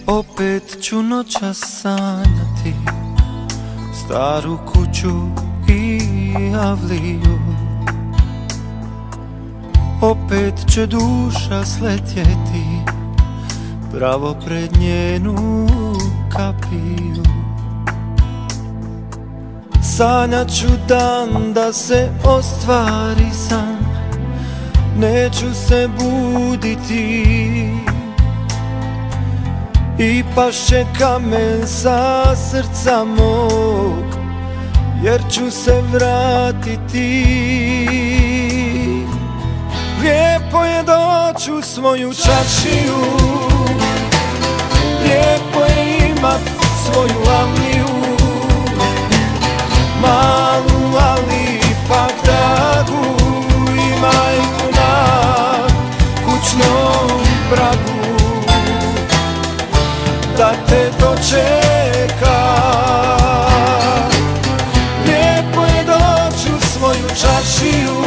Opet ću noćas sanjati staru kuću i avliju. Opet će duša sletjeti pravo pred njenu kapiju. Sanjat ću dan da se ostvari san, neću se buditi i pašće kamen sa srca mog, jer ću se vratiti. Lijepo je doći u svoju čaršiju, lijepo je imat svoju avliju, malu ali ipak dragu, i majku na kućnom pragu da te dočeka. Lijepo je doći u svoju čaršiju,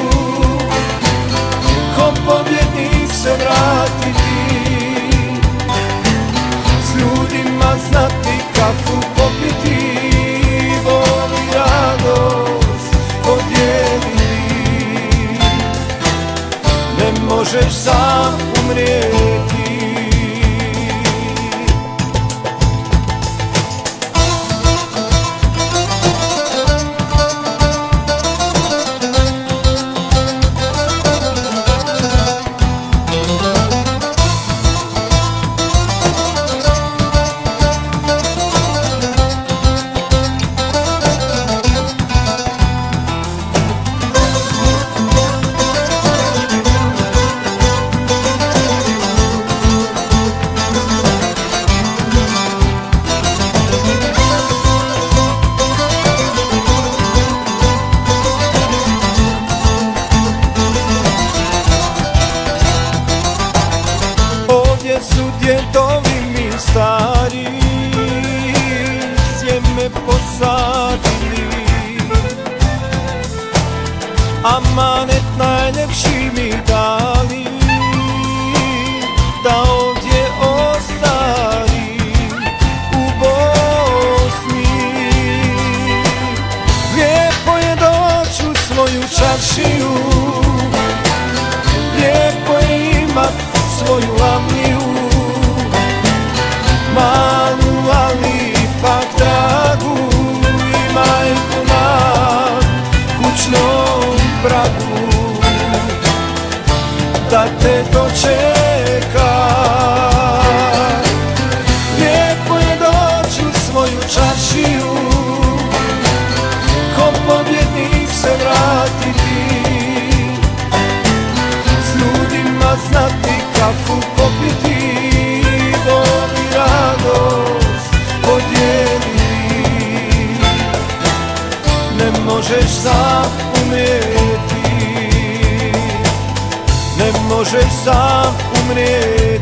ko pobjednik se vratiti, s ljudima znati kafu popiti, bol i radost podijeliti. Ne možeš sam umrijeti. Su djedovi mi stari sjeme posadili, amanet najljepši mi dali, da ovdje ostari u Bosni. Lijepo je doći u svoju čaršiju, lijepo je imat svoju avliju, malu ali ipak dragu, i majku na kućnom pragu da te dočeka. Lijepo je doći u svoju čaršiju, ko pobjednik se vratiti, s ljudima znati kafu popiti, bol i radost podijeliti. Ne možeš sam umrijeti, ne možeš sam umrijeti.